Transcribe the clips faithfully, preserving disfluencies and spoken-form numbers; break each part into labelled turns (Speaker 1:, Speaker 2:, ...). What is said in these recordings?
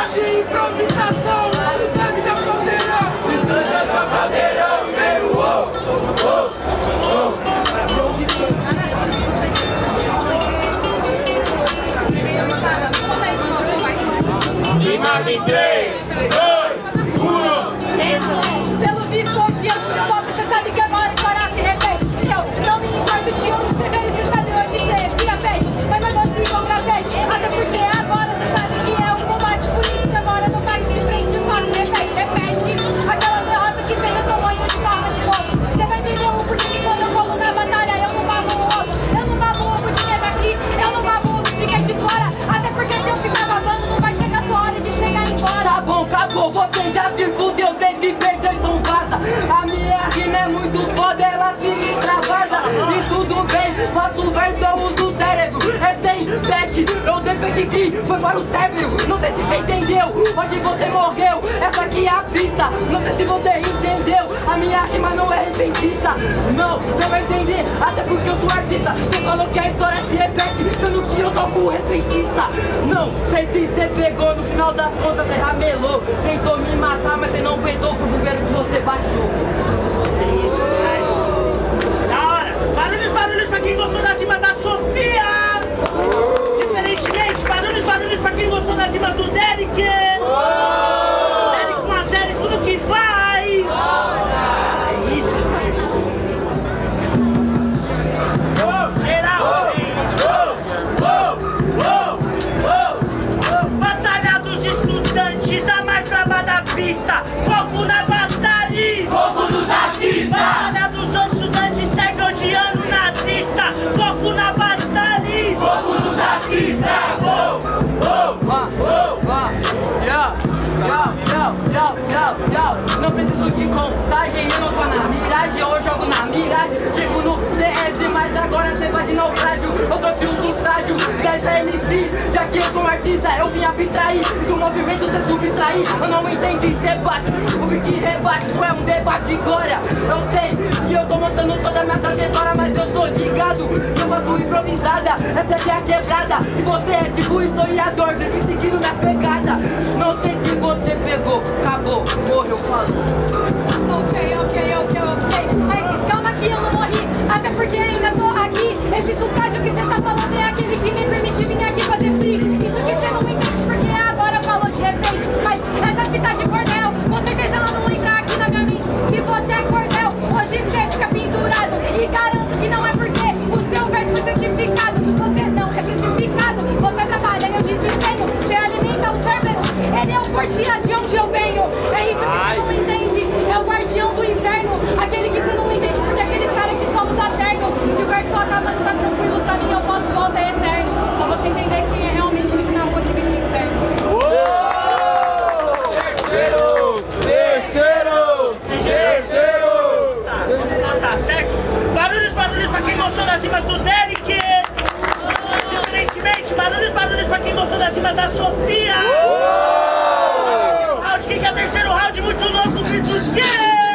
Speaker 1: de improvisação, o tanque é o caldeirão. O tanque é o caldeirão, meio uou, uou, uou. Imagem três, dois, um.
Speaker 2: Pelo visto hoje antes de só, você sabe que agora a história se repete. Eu não me importo de onde escrever, você sabe hoje você vira pet. Mas não gosto igual grafete, até porque agora você sabe que é um combate. Por isso que agora no bate de frente só se repete, repete. Aquela derrota que você tomou em onde tava de novo. Você vai entender o porquê que quando eu colo na batalha eu não babo o ovo. Eu não babo o ovo de quem é daqui, eu não babo o ovo de quem é de fora. Até porque se eu ficar babando não vai chegar a sua hora de chegar embora.
Speaker 3: Tá bom, acabou, você já se fudeu, você se perdeu, então vaza. A minha rima é muito foda, ela se extravasa. E tudo bem, faço verso, eu uso o cérebro. É sem pet, eu depende que foi para o cérebro. Não sei se você entendeu, onde você morreu. Essa aqui é a pista, não sei se você entendeu. A minha rima não é repentista. Não, você vai entender, até porque eu sou artista. Você falou que a história se repete, sendo que eu toco repentista. Não sei se você pegou, no final das contas você ramelou. Tentou me matar, mas você não aguentou, foi o governo que você baixou.
Speaker 4: É isso, cara. Da hora! Barulhos, barulhos pra quem gostou das rimas da Sofia! Diferentemente, barulhos, barulhos pra quem gostou das rimas do Derek! Derek com a série, tudo que vai! É isso, bicho! Geral! Batalha dos estudantes, a mais brava da pista! Foco na batalha!
Speaker 1: Fogo dos racistas.
Speaker 4: Batalha dos estudantes, segue odiando nazista! Foco na batalha!
Speaker 1: Fogo dos racistas. Oh, oh, oh,
Speaker 3: Yo, yo, yo, yo, yo. Não preciso de contagem, eu não tô na miragem, eu jogo na miragem. Tipo no C S, mas agora cê vai de naufrágio. Eu trouxe o sufrágio dessa M C, já que eu sou um artista, eu vim abstrair do movimento, cê subtrair. Eu não entendi, cê bate, o que rebate, isso é um debate de glória. Eu sei que eu tô mostrando toda a minha trajetória, mas eu tô ligado, eu faço improvisada, essa aqui é a quebrada. E você é tipo historiador, vive seguindo minha pegada. Não sei se você pegou, acabou, morreu, falou.
Speaker 2: Ok, ok, ok, ok. Mas calma que eu não morri, até porque ainda tô aqui. Esse sufrágio que você tá falando é aquele que me permite vir aqui fazer free. Isso que você não entende porque agora falou de repente. Mas essa fita de cordel, com certeza ela não entra aqui na minha mente. Se você é cordel, hoje você fica pendurado. E garanto que não é porque o seu verso foi certificado. Você não é certificado, você trabalha no desempenho. Você alimenta o cérebro, ele é o portia de onde eu venho. É isso que você não entende, é o guardião do inverno. Aquele que você não entende, porque aqueles caras que só usa terno. Se o verso acaba, não tá tranquilo pra mim, eu posso voltar eterno. Pra você entender quem é realmente vive na rua, que vive no inferno.
Speaker 1: Terceiro, terceiro, terceiro.
Speaker 4: Tá, tá certo? Barulhos, barulhos pra quem gostou das rimas do Derek! Diferentemente, barulhos, barulhos pra quem gostou das rimas da Sofia! Terceiro round, quem quer terceiro round? Muito louco, gritos que?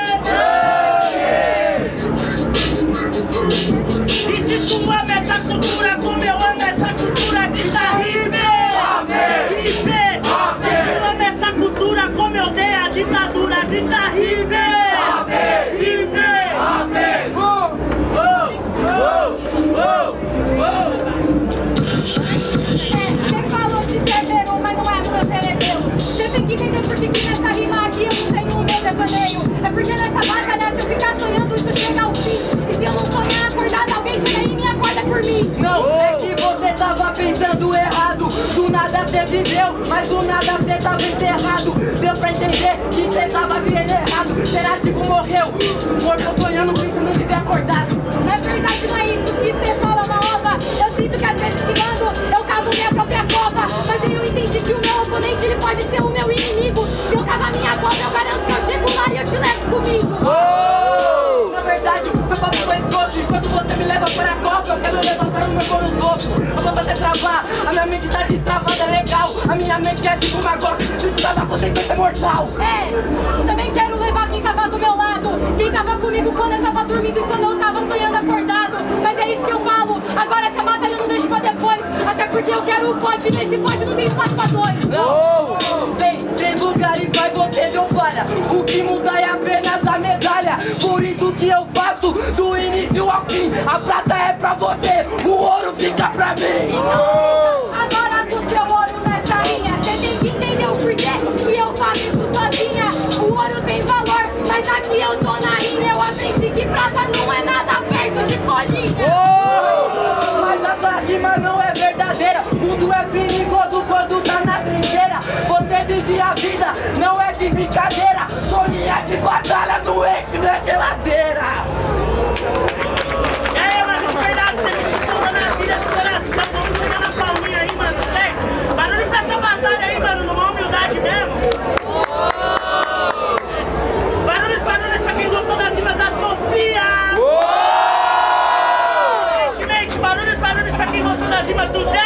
Speaker 4: E se tu ama essa cultura como eu amo essa cultura, grita rime! Rime! Se tu ama essa cultura como eu dei a ditadura, grita rime! Rime! Oh, oh, oh, oh.
Speaker 2: Você falou de cerebro, mas não é o meu cerebelo. Você tem que entender por que que nessa rima aqui eu não tenho o meu devaneio. É porque nessa batalha, se eu ficar sonhando, isso chega ao fim. E se eu não sonhar acordado, alguém chega aí e me acorda por mim.
Speaker 3: Não, é que você tava pensando errado. Do nada você viveu, mas do nada você tava enterrado. Deu pra entender que você tava vivendo errado. Será tipo morreu, morto sonhando, pensando em viver acordado.
Speaker 2: Na verdade não é isso que você fala, uma ova. Eu sinto que às vezes rimando, eu cavo minha própria cova. Mas aí eu entendi que o meu oponente, ele pode ser o meu inimigo. Se eu cavar minha cova, eu garanto que eu chego lá e eu te levo comigo.
Speaker 1: Oh!
Speaker 3: Na verdade, meu papo foi esgoto. Enquanto você me leva para a copa, eu quero levar para o meu coro topo. Eu posso até travar, a minha mente tá destravada, é legal. A minha mente é tipo uma gota, se tu tava com é mortal.
Speaker 2: É, também quero levar quem tava do meu lado. Quem tava comigo quando eu tava dormindo e quando eu tava sonhando acordado. Mas é isso que eu falo, agora essa batalha eu não deixo pra depois. Até porque eu quero o pote, nesse pote não tem espaço pra dois.
Speaker 3: Não, faço do início ao fim. A prata é pra você, o ouro fica pra mim.
Speaker 2: Então, agora com seu ouro nessa linha, cê tem que entender o porquê que eu faço isso sozinha. O ouro tem valor, mas aqui eu tô na rima. Eu aprendi que prata não é nada perto de folhinha.
Speaker 3: Oh! Mas essa rima não é verdadeira. O mundo é perigoso quando tá na trincheira. Você vive a vida, não é de brincadeira. Folhinha de batalha no eixo da geladeira.
Speaker 4: E aí, mano, de verdade, vocês estão dando a vida do coração. Vamos chegar na palminha aí, mano, certo? Barulho pra essa batalha aí, mano, numa humildade mesmo. Barulhos, barulhos pra quem gostou das rimas da Sofia. Gente, barulhos, barulhos pra quem gostou das rimas do Dé.